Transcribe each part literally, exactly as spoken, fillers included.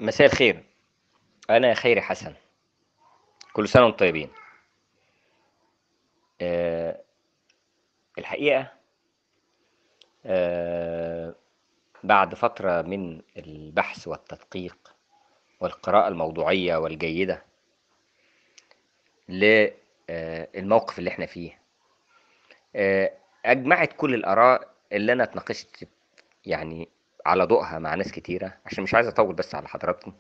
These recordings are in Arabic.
مساء الخير. أنا خيري حسن. كل سنة وانتم طيبين. أه الحقيقة، أه بعد فترة من البحث والتدقيق والقراءة الموضوعية والجيدة للموقف اللي احنا فيه، أه أجمعت كل الآراء اللي أنا اتناقشت يعني على ضوءها مع ناس كتيرة، عشان مش عايز أطول بس على حضراتكم.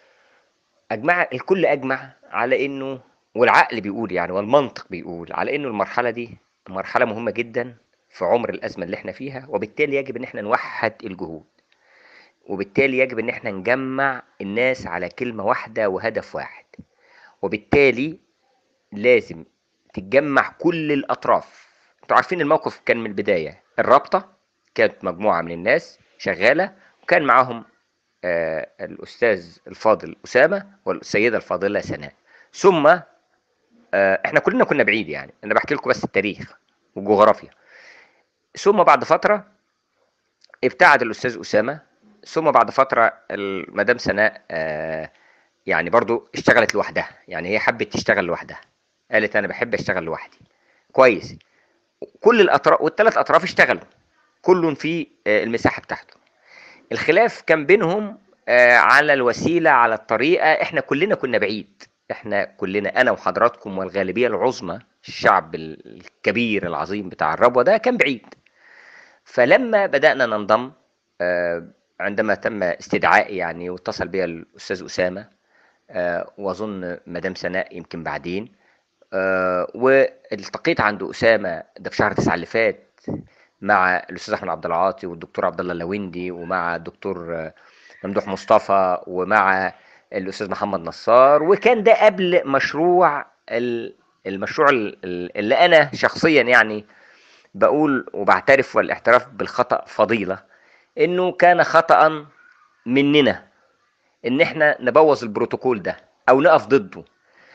أجمع الكل أجمع على إنه، والعقل بيقول يعني والمنطق بيقول على إنه المرحلة دي مرحلة مهمة جدا في عمر الأزمة اللي احنا فيها، وبالتالي يجب إن احنا نوحد الجهود، وبالتالي يجب إن احنا نجمع الناس على كلمة واحدة وهدف واحد، وبالتالي لازم تتجمع كل الأطراف. انتوا عارفين الموقف كان من البداية، الرابطة كانت مجموعة من الناس شغالة، وكان معاهم آه، الأستاذ الفاضل أسامة والسيدة الفاضلة سناء. ثم آه، احنا كلنا كنا بعيد، يعني انا بحكي لكم بس التاريخ والجغرافيا. ثم بعد فترة ابتعد الأستاذ أسامة. ثم بعد فترة المدام سناء آه، يعني برضو اشتغلت لوحدها، يعني هي حبت تشتغل لوحدها، قالت أنا بحب أشتغل لوحدي. كويس. كل الأطراف والثلاث أطراف اشتغلوا، كل في آه، المساحة بتاعته. الخلاف كان بينهم آه، على الوسيلة، على الطريقة. احنا كلنا كنا بعيد، احنا كلنا، انا وحضراتكم والغالبية العظمى، الشعب الكبير العظيم بتاع الربوة ده كان بعيد. فلما بدأنا ننضم، آه، عندما تم استدعائي يعني، واتصل بي الأستاذ أسامة، آه، وأظن مدام سناء يمكن بعدين، آه، والتقيت عند أسامة ده في شهر تسعة اللي فات، مع الأستاذ أحمد عبد العاطي والدكتور عبد الله اللويندي، ومع الدكتور آه، ممدوح مصطفى، ومع الأستاذ محمد نصار. وكان ده قبل مشروع ال- المشروع ال- ال- اللي أنا شخصيا يعني بقول وبعترف، والاعتراف بالخطأ فضيلة، إنه كان خطأ مننا إن إحنا نبوظ البروتوكول ده أو نقف ضده،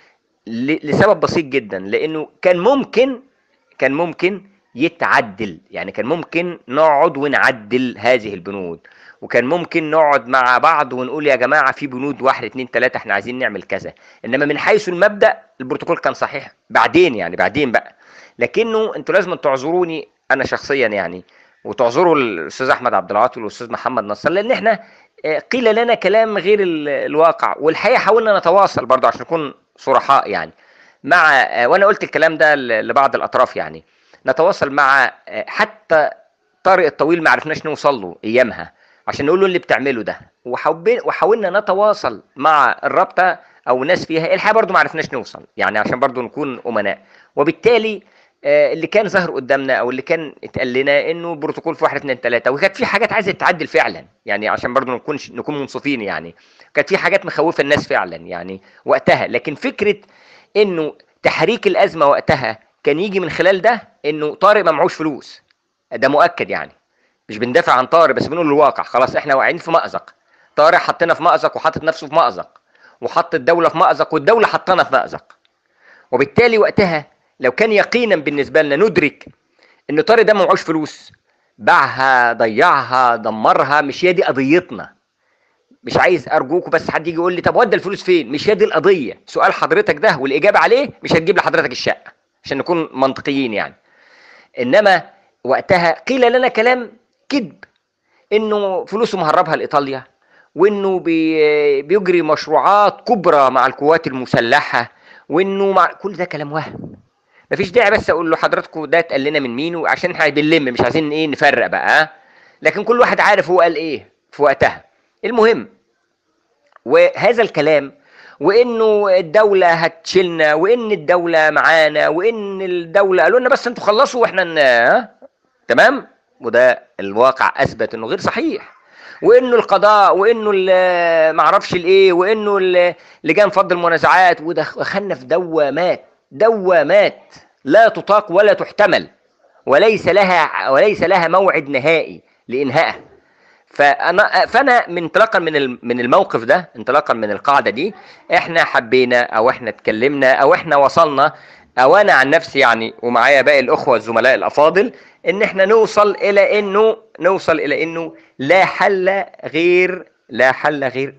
ل- لسبب بسيط جدا، لانه كان ممكن كان ممكن يتعدل. يعني كان ممكن نقعد ونعدل هذه البنود، وكان ممكن نقعد مع بعض ونقول يا جماعة في بنود واحد اتنين تلاتة احنا عايزين نعمل كذا. انما من حيث المبدأ البروتوكول كان صحيح، بعدين يعني بعدين بقى. لكنه انتوا لازم تعذروني انا شخصيا يعني، وتعذروا الاستاذ احمد عبد العاطي والاستاذ محمد نصر، لان احنا آه، قيل لنا كلام غير ال- الواقع. والحقيقه حاولنا نتواصل برضه عشان نكون صرحاء يعني، مع آه، وانا قلت الكلام ده ل- لبعض الاطراف يعني، نتواصل مع آه، حتى طارق الطويل ما عرفناش نوصل له ايامها عشان نقول له اللي بتعمله ده. وحاول- وحاولنا نتواصل مع الرابطه او ناس فيها، الحقيقه برضو ما عرفناش نوصل يعني، عشان برضو نكون امناء. وبالتالي آه، اللي كان ظاهر قدامنا او اللي كان اتقال لنا انه بروتوكول في واحد اتنين تلاته، وكانت في حاجات عايزه تتعدل فعلا يعني، عشان برضو نكون نكون منصفين يعني. كانت في حاجات مخوفه الناس فعلا يعني وقتها. لكن فكره انه تحريك الازمه وقتها كان يجي من خلال ده، انه طارق ما معهوش فلوس، ده مؤكد يعني. مش بندافع عن طارق، بس بنقول الواقع. خلاص احنا واقعين في مأزق، طارق حطنا في مأزق وحاطط نفسه في مأزق، وحط الدولة في مأزق، والدولة حطنا في مأزق. وبالتالي وقتها لو كان يقينا بالنسبة لنا ندرك ان طارق ده ما معهوش فلوس، باعها ضيعها دمرها، مش هي دي قضيتنا. مش عايز ارجوكوا بس حد يجي يقول لي طب ودى الفلوس فين، مش هي دي القضيه. سؤال حضرتك ده والاجابه عليه مش هتجيب لحضرتك الشقه، عشان نكون منطقيين يعني. انما وقتها قيل لنا كلام كذب، انه فلوسه مهربها لايطاليا، وانه بي بيجري مشروعات كبرى مع القوات المسلحه، وانه مع كل ده كلام وهم. مفيش داعي بس اقول له حضراتكم ده اتقال لنا من مين، وعشان احنا بنلم مش عايزين ايه نفرق بقى ها؟ لكن كل واحد عارف هو قال ايه في وقتها. المهم، وهذا الكلام، وانه الدوله هتشيلنا، وان الدوله معانا، وان الدوله قالوا لنا بس انتوا خلصوا واحنا ن... ها؟ تمام. وده الواقع اثبت انه غير صحيح، وانه القضاء، وانه ال- معرفش الايه، وانه ال- لجان فض المنازعات، ودخلنا في دوامات، دوامات لا تطاق ولا تحتمل، وليس لها وليس لها موعد نهائي لانهائها. فانا فانا من انطلاقا من من الموقف ده، انطلاقا من القاعده دي، احنا حبينا او احنا اتكلمنا او احنا وصلنا، او انا عن نفسي يعني ومعايا باقي الاخوه الزملاء الافاضل، ان احنا نوصل الى انه نوصل الى انه لا حل غير لا حل غير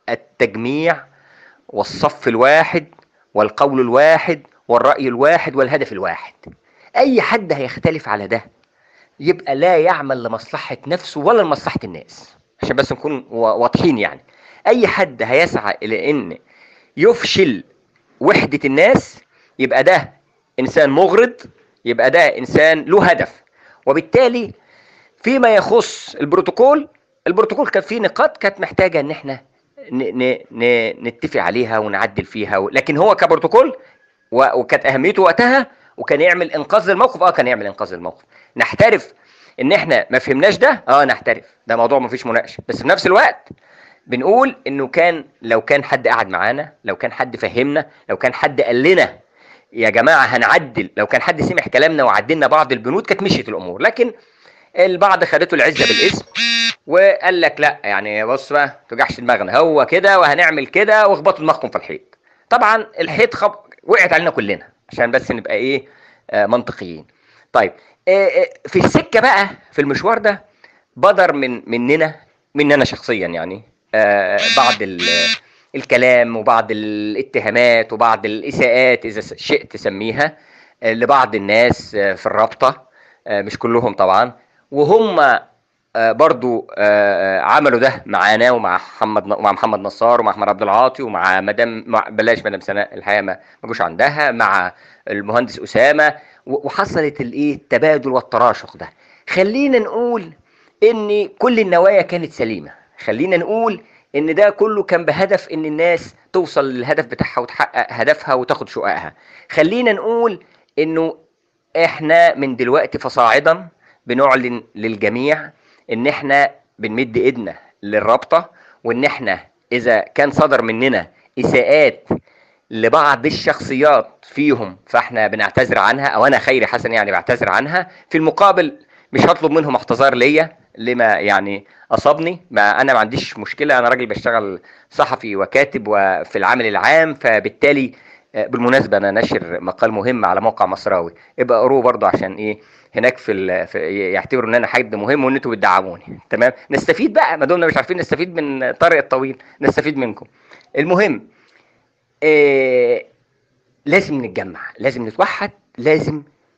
التجميع والصف الواحد والقول الواحد والرأي الواحد والهدف الواحد. أي حد هيختلف على ده يبقى لا يعمل لمصلحة نفسه ولا لمصلحة الناس، عشان بس نكون واضحين. يعني أي حد هيسعى إلى أن يفشل وحدة الناس يبقى ده إنسان مغرض، يبقى ده إنسان له هدف. وبالتالي فيما يخص البروتوكول، البروتوكول كان فيه نقاط كانت محتاجة ان احنا ن ن ن نتفق عليها ونعدل فيها، لكن هو كبروتوكول وكانت اهميته وقتها وكان يعمل انقاذ للموقف. اه كان يعمل انقاذ للموقف. نحترف ان احنا ما فهمناش ده، اه نحترف، ده موضوع ما فيش مناقشه، بس في نفس الوقت بنقول انه كان لو كان حد قعد معانا، لو كان حد فهمنا، لو كان حد قال لنا يا جماعه هنعدل، لو كان حد سمع كلامنا وعدلنا بعض البنود كانت مشيت الامور. لكن البعض خدته العزه بالاسم وقال لك لا يعني بص بقى ما توجعش دماغنا، هو كده وهنعمل كده واخبطوا دماغكم في الحيط. طبعا الحيط خب... وقعت علينا كلنا، عشان بس نبقى ايه آه منطقيين. طيب آه في السكه بقى في المشوار ده بدر من مننا مننا شخصيا يعني آه بعض الكلام وبعض الاتهامات وبعض الاساءات اذا شئت تسميها آه لبعض الناس آه في الرابطه، آه مش كلهم طبعا، وهم آه برضو آه عملوا ده معانا ومع محمد ومع محمد نصار ومع احمد عبد العاطي ومع مدام مع بلاش مدام سناء الحقيقه ما جوش عندها، مع المهندس اسامه، وحصلت الايه التبادل والتراشق ده. خلينا نقول ان كل النوايا كانت سليمه، خلينا نقول ان ده كله كان بهدف ان الناس توصل للهدف بتاعها وتحقق هدفها وتاخد شقائها. خلينا نقول انه احنا من دلوقتي فصاعدا بنعلن للجميع ان احنا بنمد ايدنا للرابطه، وان احنا اذا كان صدر مننا اساءات لبعض الشخصيات فيهم فاحنا بنعتذر عنها، او انا خيري حسن يعني بعتذر عنها. في المقابل مش هطلب منهم اعتذار ليا لما يعني اصابني، ما انا ما عنديش مشكله، انا راجل بشتغل صحفي وكاتب وفي العمل العام. فبالتالي بالمناسبه انا ناشر مقال مهم على موقع مصراوي، ابقى قروه برضه عشان ايه هناك في, في يعتبروا ان انا حد مهم وان انتوا بتدعموني. تمام، نستفيد بقى ما دمنا مش عارفين نستفيد من طارق الطويل، نستفيد منكم. المهم إيه لازم نتجمع، لازم نتوحد، لازم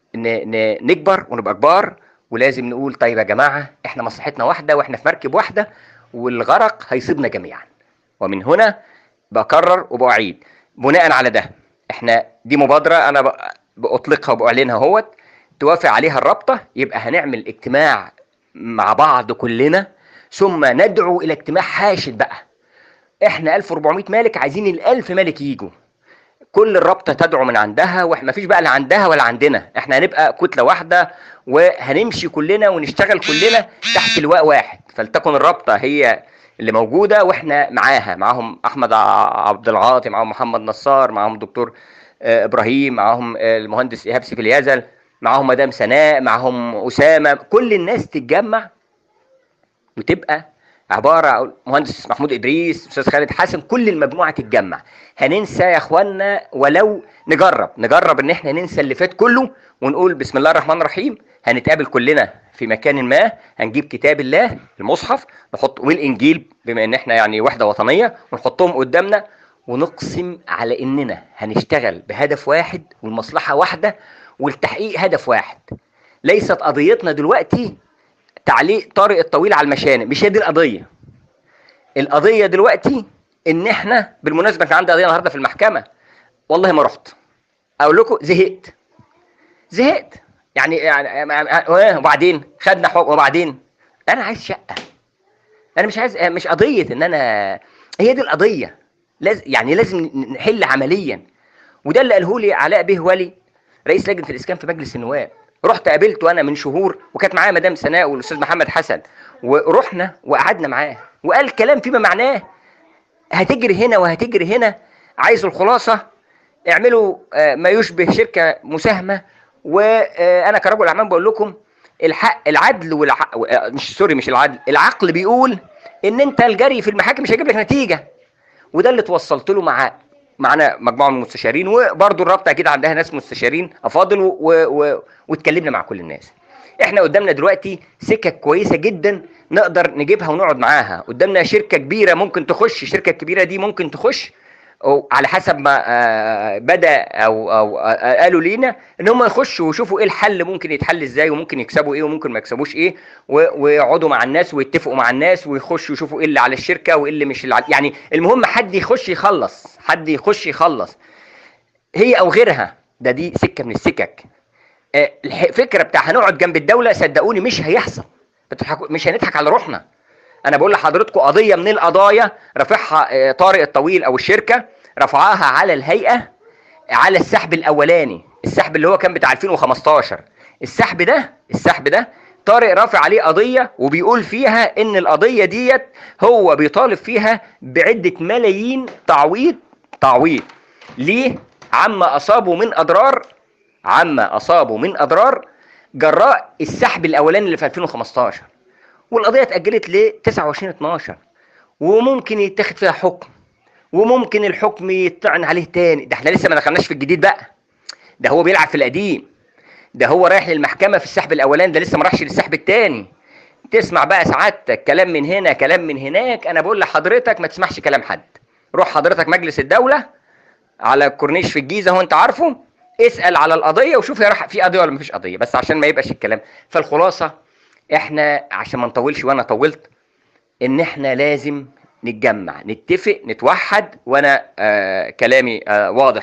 نكبر ونبقى كبار، ولازم نقول طيب يا جماعه احنا مصلحتنا واحده واحنا في مركب واحده والغرق هيصيبنا جميعا. ومن هنا بكرر وبعيد بناء على ده احنا دي مبادره انا باطلقها وباعلنها اهوت، توافق عليها الرابطه، يبقى هنعمل اجتماع مع بعض كلنا، ثم ندعو الى اجتماع حاشد بقى. احنا ألف وأربعمائة مالك، عايزين الألف مالك يجوا، كل الرابطه تدعو من عندها، واحنا مفيش بقى لا عندها ولا عندنا، احنا هنبقى كتله واحده وهنمشي كلنا ونشتغل كلنا تحت لواء واحد. فلتكن الرابطه هي اللي موجوده واحنا معاها، معاهم احمد عبد العاطي، معاهم محمد نصار، معاهم الدكتور ابراهيم، معاهم المهندس ايهاب سيف اليزل، معاهم مدام سناء، معاهم اسامه، كل الناس تتجمع وتبقى عباره مهندس محمود ادريس، استاذ خالد حسن، كل المجموعه تتجمع. هننسى يا اخوانا ولو نجرب نجرب ان احنا ننسى اللي فات كله ونقول بسم الله الرحمن الرحيم. هنتقابل كلنا في مكان ما، هنجيب كتاب الله المصحف نحط والانجيل بما ان احنا يعني وحده وطنيه ونحطهم قدامنا، ونقسم على اننا هنشتغل بهدف واحد والمصلحه واحده والتحقيق هدف واحد. ليست قضيتنا دلوقتي تعليق طارق الطويل على المشانق، مش هي دي القضيه. القضيه دلوقتي ان احنا بالمناسبه كان عندي قضيه النهارده في المحكمه، والله ما رحت، اقول لكم زهقت زهقت يعني يعني وبعدين خدنا حكم وبعدين انا عايز شقه، انا مش عايز، مش قضيه ان انا هي دي القضيه، لازم يعني لازم نحل عمليا. وده اللي قاله لي علاء به ولي رئيس لجنه الاسكان في مجلس النواب. رحت قابلته انا من شهور وكانت معايا مدام سناء والاستاذ محمد حسن، ورحنا وقعدنا معاه وقال كلام فيما معناه هتجري هنا وهتجري هنا. عايز الخلاصه اعملوا ما يشبه شركه مساهمه، وانا كرجل اعمال بقول لكم الحق العدل والحق مش سوري مش العدل، العقل بيقول ان انت الجري في المحاكم مش هيجيب لك نتيجه. وده اللي توصلت له مع معنا مجموعه من المستشارين، وبرضه الرابطه اكيد عندها ناس مستشارين افاضل، واتكلمنا مع كل الناس. احنا قدامنا دلوقتي سكك كويسه جدا نقدر نجيبها ونقعد معاها. قدامنا شركه كبيره ممكن تخش، الشركه الكبيره دي ممكن تخش أو على حسب ما آه، بدا او او آه، قالوا لينا ان هم يخشوا ويشوفوا ايه الحل، ممكن يتحل ازاي، وممكن يكسبوا ايه وممكن ما يكسبوش ايه، و- ويقعدوا مع الناس ويتفقوا مع الناس ويخشوا يشوفوا ايه اللي على الشركه وايه اللي مش اللي على، يعني المهم حد يخش يخلص، حد يخش يخلص هي او غيرها. ده دي سكه من السكك. آه، الفكره بتاع هنقعد جنب الدوله، صدقوني مش هيحصل. بتضحكوا- مش هنضحك على روحنا. انا بقول لحضراتكم قضيه من القضايا رافعها آه، طارق الطويل او الشركه رفعها على الهيئه على السحب الاولاني، السحب اللي هو كان بتاع ألفين وخمستاشر. السحب ده السحب ده طارق رافع عليه قضيه وبيقول فيها ان القضيه ديت هو بيطالب فيها بعده ملايين تعويض تعويض ليه عما اصابه من اضرار عما اصابه من اضرار جراء السحب الاولاني اللي في ألفين وخمستاشر. والقضيه اتاجلت ل تسعة وعشرين اتناشر، وممكن يتاخد فيها حكم، وممكن الحكم يطعن عليه تاني. ده احنا لسه ما دخلناش في الجديد بقى، ده هو بيلعب في القديم. ده هو رايح للمحكمه في السحب الاولاني، ده لسه ما راحش للسحب التاني. تسمع بقى سعادتك كلام من هنا كلام من هناك. انا بقول لحضرتك ما تسمعش كلام حد. روح حضرتك مجلس الدوله على الكورنيش في الجيزه، هو انت عارفه، اسال على القضيه وشوف هي راح في قضيه ولا مفيش قضيه، بس عشان ما يبقاش الكلام. فالخلاصه احنا عشان ما نطولش وانا طولت، ان احنا لازم نتجمع نتفق نتوحد. وانا آه كلامي آه واضح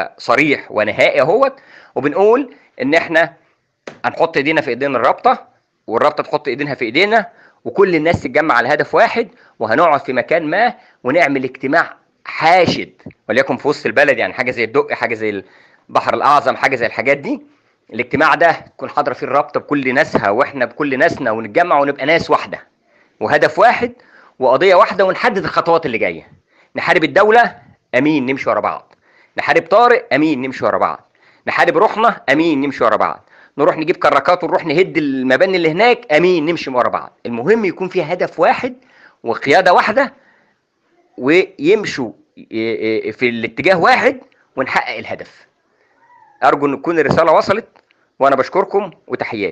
وصريح ونهائي اهوت، وبنقول ان احنا هنحط ايدينا في ايدين الرابطه، والرابطه تحط ايدينها في ايدينا، وكل الناس تتجمع على هدف واحد، وهنقعد في مكان ما ونعمل اجتماع حاشد، وليكن في وسط البلد، يعني حاجه زي الدق، حاجه زي البحر الاعظم، حاجه زي الحاجات دي. الاجتماع ده تكون حاضره فيه الرابطه بكل ناسها واحنا بكل ناسنا، ونتجمع ونبقى ناس واحده وهدف واحد وقضيه واحده، ونحدد الخطوات اللي جايه. نحارب الدوله، امين نمشي ورا بعض. نحارب طارق، امين نمشي ورا بعض. نحارب روحنا، امين نمشي ورا بعض. نروح نجيب كراكات ونروح نهد المباني اللي هناك، امين نمشي ورا بعض. المهم يكون في هدف واحد وقياده واحده، ويمشوا في الاتجاه واحد ونحقق الهدف. ارجو ان تكون الرساله وصلت، وانا بشكركم وتحياتي.